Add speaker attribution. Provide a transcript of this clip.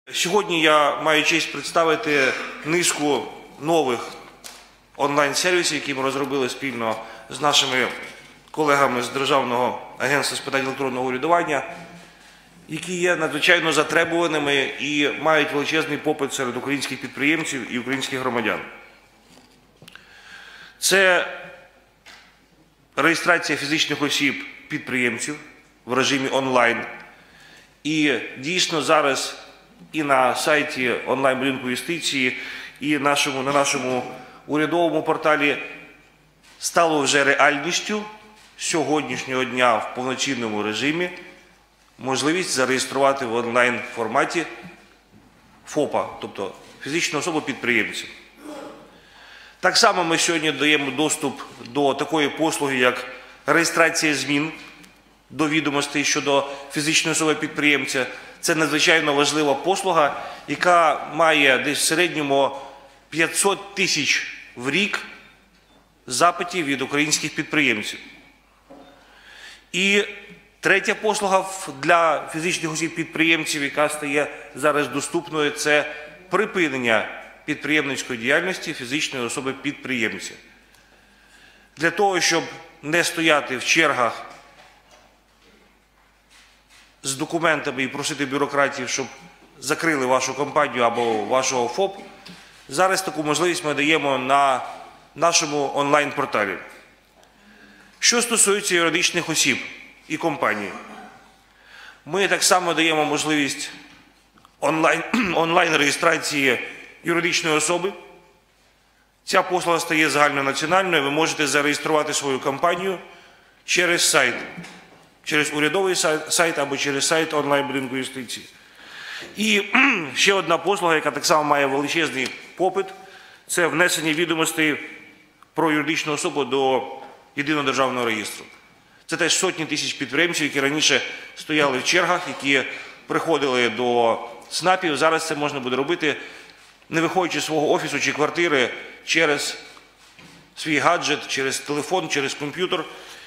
Speaker 1: Сьогодні я маю честь представити низку нових онлайн-сервісів, які ми розробили спільно з нашими колегами з Державного агентства з питань електронного урядування, які є надзвичайно затребуваними і мають величезний попит серед українських підприємців і українських громадян. Це реєстрація фізичних осіб-підприємців в режимі онлайн. І дійсно зараз і на сайті онлайн-будинку юстиції, і на нашому урядовому порталі стало вже реальністю сьогоднішнього дня в повноцінному режимі можливість зареєструвати в онлайн-форматі ФОПа, тобто фізичну особу-підприємця. Так само ми сьогодні даємо доступ до такої послуги, як реєстрація змін до відомостей щодо фізичної особи-підприємця. Це надзвичайно важлива послуга, яка має десь в середньому 500 тисяч в рік запитів від українських підприємців. І третя послуга для фізичних осіб-підприємців, яка стає зараз доступною, це припинення підприємницької діяльності фізичної особи-підприємця. Для того, щоб не стояти в чергах з документами і просити бюрократів, щоб закрили вашу компанію або вашого ФОП, зараз таку можливість ми даємо на нашому онлайн-порталі. Що стосується юридичних осіб і компаній, ми так само даємо можливість онлайн-реєстрації юридичної особи. Ця послуга стає загальнонаціональною, ви можете зареєструвати свою компанію через сайт, через урядовий сайт або через сайт онлайн-будинку юстиції. І ще одна послуга, яка так само має величезний попит, це внесення відомостей про юридичну особу до Єдиного державного реєстру. Це теж сотні тисяч підприємців, які раніше стояли в чергах, які приходили до ЦНАПів. Зараз це можна буде робити, не виходячи з свого офісу чи квартири, через свій гаджет, через телефон, через комп'ютер.